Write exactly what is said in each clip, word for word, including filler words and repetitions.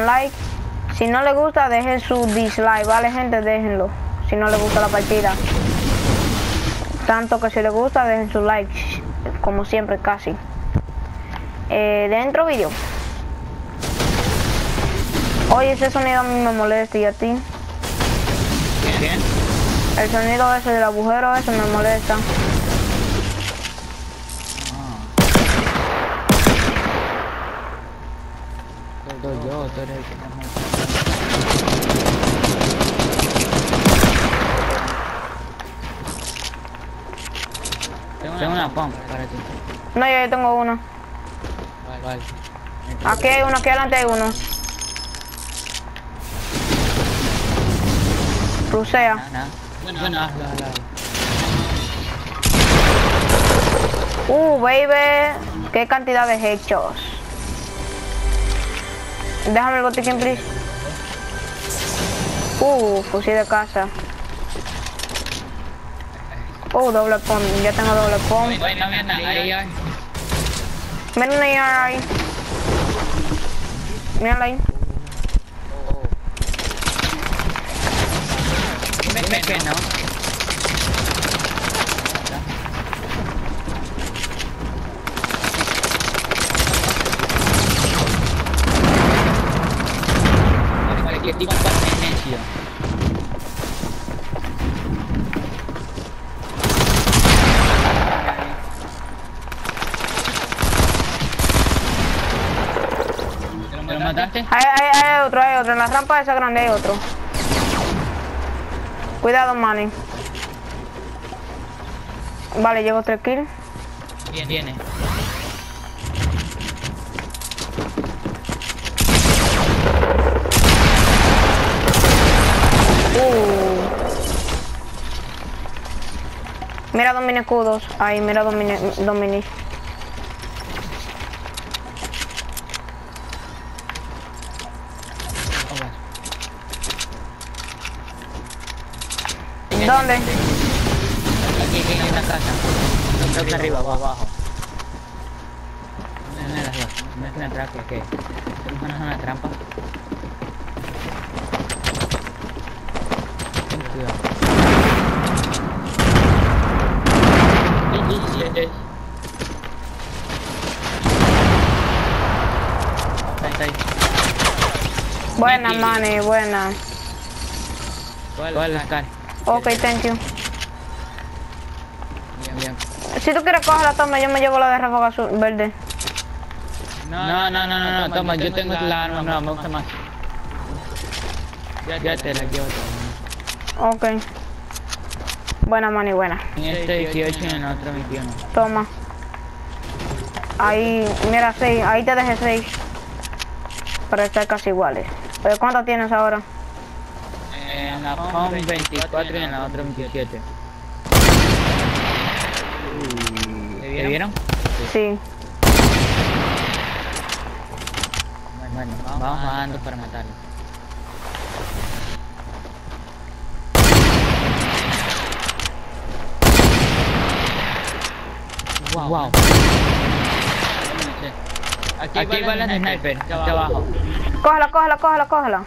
like. Si no le gusta, dejen su dislike, ¿vale, gente? Déjenlo. Si no le gusta la partida. Tanto que si le gusta, dejen su like. Como siempre, casi. Eh, dentro vídeo. Oye, ese sonido a mí me molesta, ¿y a ti? ¿Quién? El sonido ese del agujero ese me molesta. Soy yo, tú eres el que me Tengo una pump para ti. No, yo, yo tengo uno. Vale, vale. Aquí hay uno, aquí adelante hay uno. Rusea. Nada, nada. Bueno, bueno, hazlo, hazlo, hazlo. Uh, baby. Qué cantidad de hechos. Déjame el botiquín, please. Uh, fusil de casa. Uh, doble pump. Ya tengo doble pump. Bueno, bueno, ahí, ahí. Mira una I R ahí. Mírala ahí. Ven, ven, ven, ¿no? Vale, que tipo de necio. ¿Te lo mataste? Hay, hay, hay otro, hay otro. En la rampa esa grande hay otro. Cuidado, Manny. Vale, llevo tres kills. Bien, viene. Uh. Mira dos mini escudos. Ahí, mira dos mini. Dos mini. ¿Dónde? Aquí, aquí, en esta casa. Creo que arriba o abajo. Una de las dos. No es una trampa, ¿qué? No es una trampa. Ten cuidado. diecisiete. Ahí está ahí. Buena, Manny, buena. ¿Cuál es la cara? Ok, thank you. Bien, bien. Si tú quieres coger la toma, yo me llevo la de ráfaga azul, verde. No, no, no, no, no, toma, yo tengo la arma nueva, me gusta más. Ya, ya te la llevo. Ok. Buena, Manny, buena. En este dieciocho y en el otro veintiuno. Toma. Ahí, mira, seis. Ahí te dejé seis. Para estar casi iguales. ¿Pero cuántas tienes ahora? En la home veinticuatro y en la otra veintisiete. ¿Te vieron? Sí. Bueno, vamos bajando para matarlo. Wow. wow. Aquí, Aquí hay balas de sniper, acá abajo. Cógela, cógela, cógela, cógela.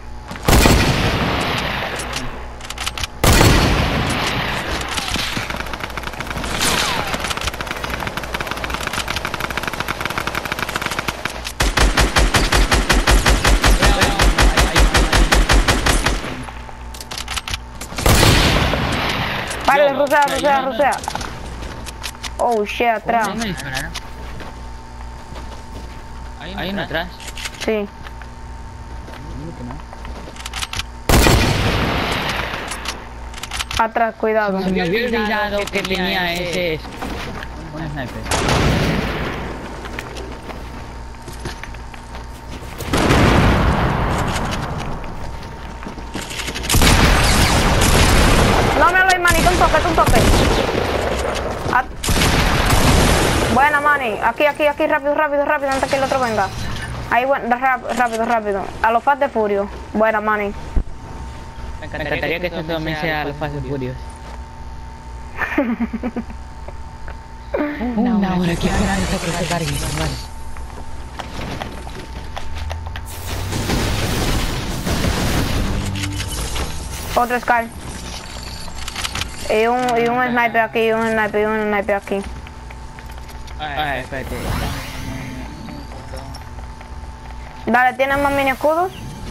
Vale, rusea, rusea, rusea. Oh shit, atrás. ¿Dónde me dispararon? ¿Hay uno atrás? Sí. Atrás, cuidado. Se me había olvidado que tenía ese... un sniper. No me lo doy, manito, un toque, un toque. At Buena, Manny. Aquí, aquí, aquí, rápido, rápido, rápido, antes que el otro venga. Ahí, bueno, rápido, rápido. A los Fast de Furio. Buena, Manny. Me encantaría que esto también sea a los Fast and Furious. Una hora aquí esperando hasta que se cargue. Vale. Otro Scar. Y un, y un sniper aquí, y un sniper, y un sniper aquí. Ay, espérate. Dale, ¿tienes más mini escudos?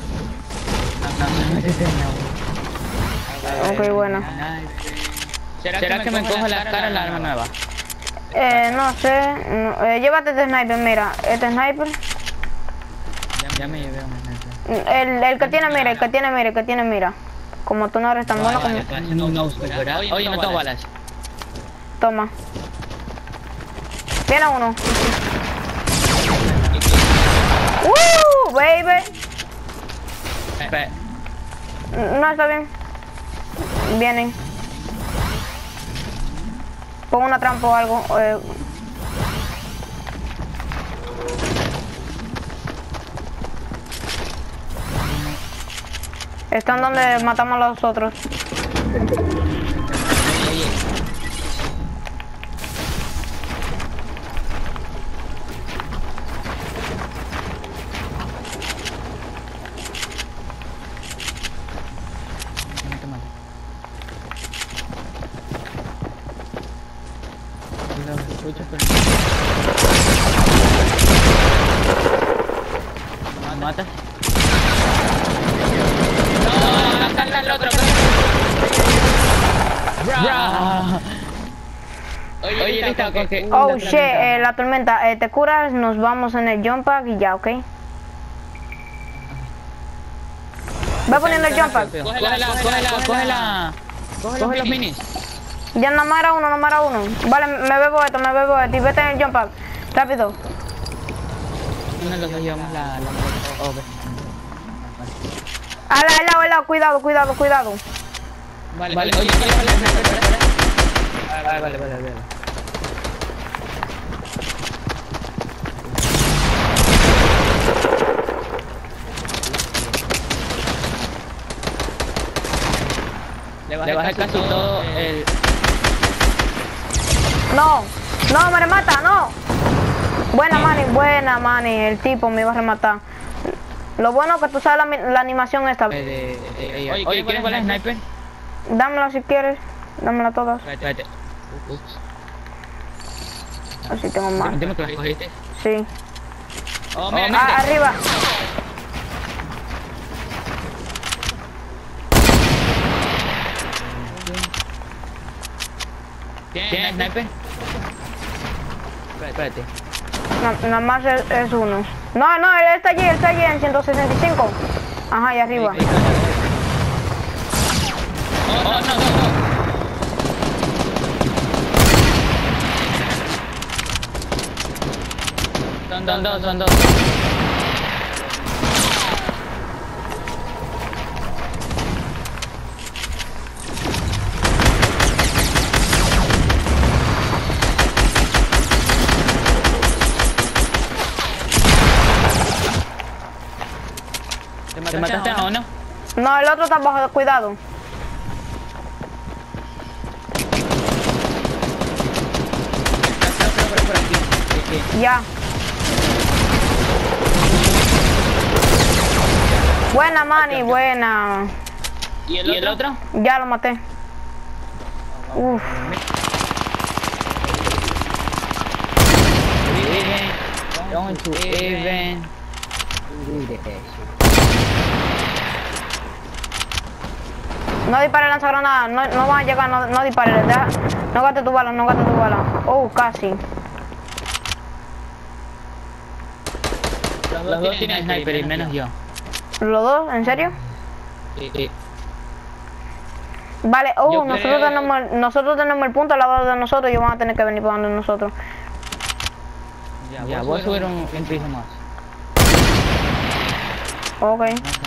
Ok, bueno. ¿Será que me cojo la cara en la arma nueva? Eh, no sé. No, eh, llévate este sniper, mira. Este sniper. Ya me llevé un sniper. El, el que tiene mira, el que tiene mira, el que tiene mira. Como tú no eres tan bueno como... Estoy haciendo un no-scope, ¿verdad? Oye, no tengo balas. Toma. Tiene uno. ¡Uh, baby! Espera. No, está bien. Vienen. Pon una trampa o algo. Eh. Están donde matamos a los otros. ¿Mata? No, acá está el otro. Oye, listo, que... Oh shit, eh, la tormenta. Eh, te curas, nos vamos en el jump pack y ya, ¿ok? Ve poniendo el jump pack. Cógela, cógela, cógela. Coge los minis. Ya nada más era uno, nada más era uno. Vale, me bebo esto, me bebo esto y vete en el jump pack. Rápido. Uno de los llevamos la... la... Oh, ve. Al lado, al lado, al lado, cuidado, cuidado, cuidado. Vale, vale, oye, vale, vale, vale, vale, vale, vale, vale. Le bajé casi todo el... No, no, me remata, no. Buena, Manny, buena, Manny. El tipo me iba a rematar. Lo bueno es que tú sabes la, la animación esta. Eh, eh, eh, oye, oye, ¿quieres cuál es el sniper? Dámela si quieres. Dámela todas. Espérate, espérate. Ups. Así tengo más. Dime que las cogiste. Sí. Oh, mira, Ah, arriba. ¿Tienes sniper? Espérate. No, nada más es, es uno. No, no, él está allí, él está allí en ciento sesenta y cinco. Ajá, ahí arriba. Oh, no, no, no. Son dos, dos, son dos. ¿Te mataste a uno? No, el otro está bajo, cuidado. Ya. Buena, Manny, buena. ¿Y el, ¿Y el otro? Ya lo maté. Uf. Going to even. No dispares lanzagranada, no, no van a llegar, no, no dispares, deja, no gastes tu bala, no gastes tu bala. Oh, casi. Los dos tienen sniper y menos yo. ¿Los dos? ¿En serio? Sí, sí. Vale, oh, Yo nosotros, creo- tenemos, el- nosotros tenemos el punto al lado de nosotros y van a tener que venir para donde nosotros. Ya, ya voy a subir un, un piso más. Ok.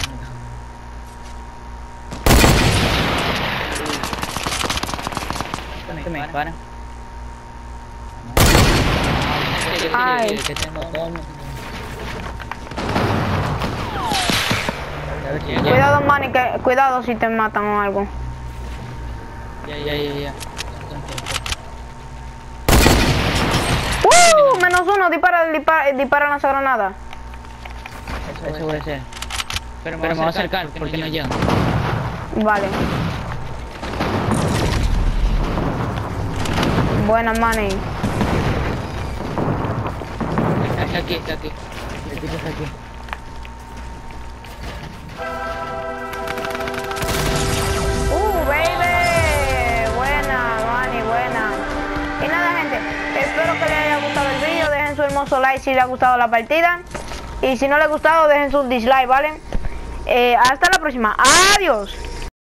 Que me disparan. Ay. Que tengo todo mi- Cuidado, Manny, que cuidado si te matan o algo. Ya, ya, ya, ya. ¡Uh! Menos uno, dispara, dispara, dispara Vale. Buena, Manny. Está aquí, está aquí. El tipo está aquí. Uh, baby. Buena, Manny, buena. Y nada, gente. Espero que les haya gustado el vídeo. Dejen su hermoso like si les ha gustado la partida. Y si no les ha gustado, dejen su dislike, ¿vale? Eh, hasta la próxima. Adiós.